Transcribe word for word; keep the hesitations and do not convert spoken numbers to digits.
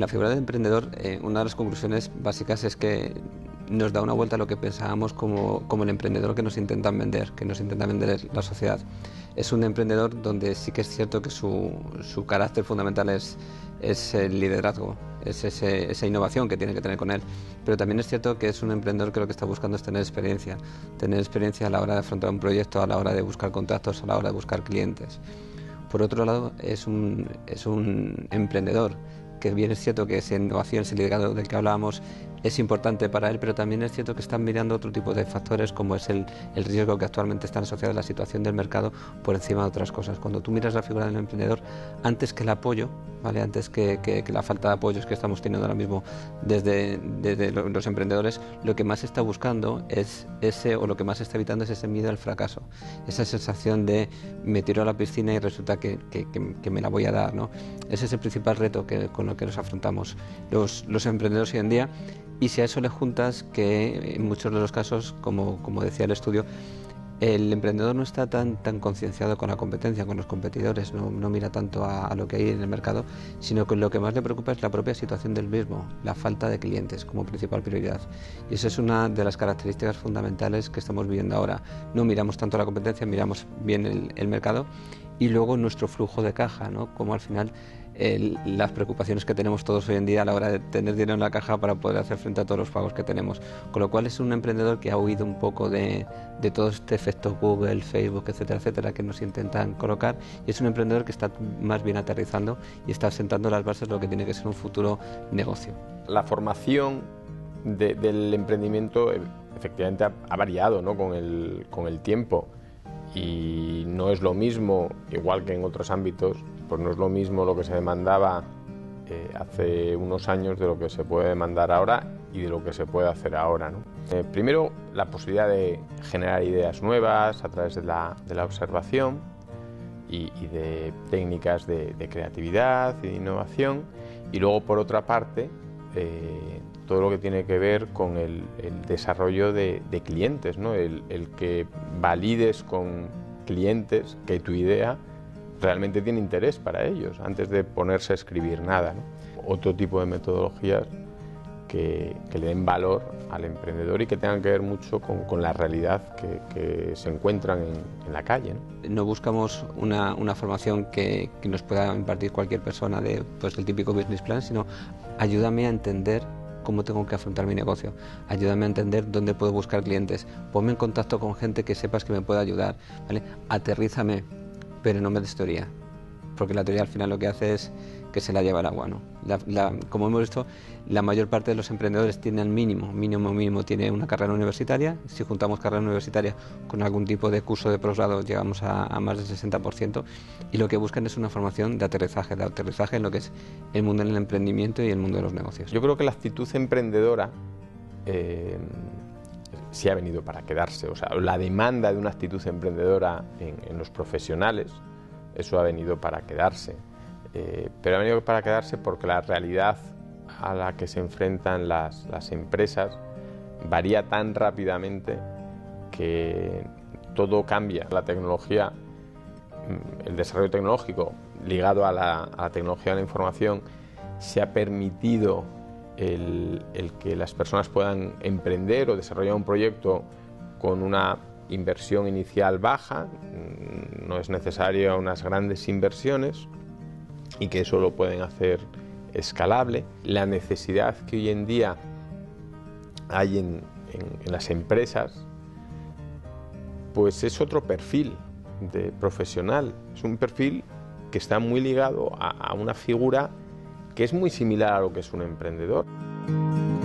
figura del emprendedor, eh, una de las conclusiones básicas es que nos da una vuelta a lo que pensábamos como, como el emprendedor que nos intentan vender, que nos intenta vender la sociedad. Es un emprendedor donde sí que es cierto que su, su carácter fundamental es, es el liderazgo, es ese, esa innovación que tiene que tener con él. Pero también es cierto que es un emprendedor que lo que está buscando es tener experiencia, tener experiencia a la hora de afrontar un proyecto, a la hora de buscar contactos, a la hora de buscar clientes. Por otro lado, es un, es un emprendedor que bien es cierto que esa innovación, ese liderazgo del que hablábamos, es importante para él, pero también es cierto que están mirando otro tipo de factores, como es el, el riesgo que actualmente están asociados a la situación del mercado por encima de otras cosas. Cuando tú miras la figura del emprendedor, antes que el apoyo, ¿vale? antes que, que, que la falta de apoyos que estamos teniendo ahora mismo desde, desde los emprendedores, lo que más está buscando es ese, o lo que más está evitando es ese miedo al fracaso, esa sensación de me tiro a la piscina y resulta que, que, que, que me la voy a dar, ¿no? Ese es el principal reto que, con lo que nos afrontamos los, los emprendedores hoy en día. Y si a eso le juntas que en muchos de los casos, como, como decía el estudio, el emprendedor no está tan, tan concienciado con la competencia, con los competidores, no, no mira tanto a, a lo que hay en el mercado, sino que lo que más le preocupa es la propia situación del mismo, la falta de clientes como principal prioridad. Y esa es una de las características fundamentales que estamos viviendo ahora. No miramos tanto la competencia, miramos bien el, el mercado y luego nuestro flujo de caja, ¿no? Como al final el, las preocupaciones que tenemos todos hoy en día a la hora de tener dinero en la caja para poder hacer frente a todos los pagos que tenemos. Con lo cual es un emprendedor que ha huido un poco de, de todo este efecto Google, Facebook, etcétera, etcétera, que nos intentan colocar, y es un emprendedor que está más bien aterrizando y está sentando las bases de lo que tiene que ser un futuro negocio. La formación de, del emprendimiento efectivamente ha, ha variado, ¿no? con, el, con el tiempo. Y no es lo mismo, igual que en otros ámbitos, pues no es lo mismo lo que se demandaba eh, hace unos años de lo que se puede demandar ahora y de lo que se puede hacer ahora, ¿no? Eh, primero, la posibilidad de generar ideas nuevas a través de la, de la observación y, y de técnicas de, de creatividad y de innovación. Y luego, por otra parte, eh, todo lo que tiene que ver con el, el desarrollo de, de clientes, ¿no? el, el que valides con clientes que tu idea realmente tiene interés para ellos, antes de ponerse a escribir nada, ¿no? Otro tipo de metodologías que, que le den valor al emprendedor y que tengan que ver mucho con, con la realidad que, que se encuentran en, en la calle, ¿no? No buscamos una, una formación que, que nos pueda impartir cualquier persona de, pues, el típico business plan, sino ayúdame a entender cómo tengo que afrontar mi negocio, ayúdame a entender dónde puedo buscar clientes, ponme en contacto con gente que sepas que me puede ayudar, ¿vale? Aterrízame, pero no me des teoría, porque la teoría al final lo que hace es que se la lleva el agua, ¿no? La, la, como hemos visto, la mayor parte de los emprendedores tienen al mínimo, mínimo, mínimo, tiene una carrera universitaria. Si juntamos carrera universitaria con algún tipo de curso de posgrado, llegamos a, a más del sesenta por ciento, y lo que buscan es una formación de aterrizaje, de aterrizaje en lo que es el mundo del emprendimiento y el mundo de los negocios. Yo creo que la actitud emprendedora eh, sí ha venido para quedarse, o sea, la demanda de una actitud emprendedora en, en los profesionales, eso ha venido para quedarse. Eh, pero ha venido para quedarse porque la realidad a la que se enfrentan las, las empresas varía tan rápidamente que todo cambia. La tecnología, el desarrollo tecnológico ligado a la, a la tecnología de la información, se ha permitido el, el que las personas puedan emprender o desarrollar un proyecto con una inversión inicial baja, no es necesario unas grandes inversiones, y que eso lo pueden hacer escalable. La necesidad que hoy en día hay en, en, en las empresas, pues es otro perfil de profesional, es un perfil que está muy ligado a, a una figura que es muy similar a lo que es un emprendedor.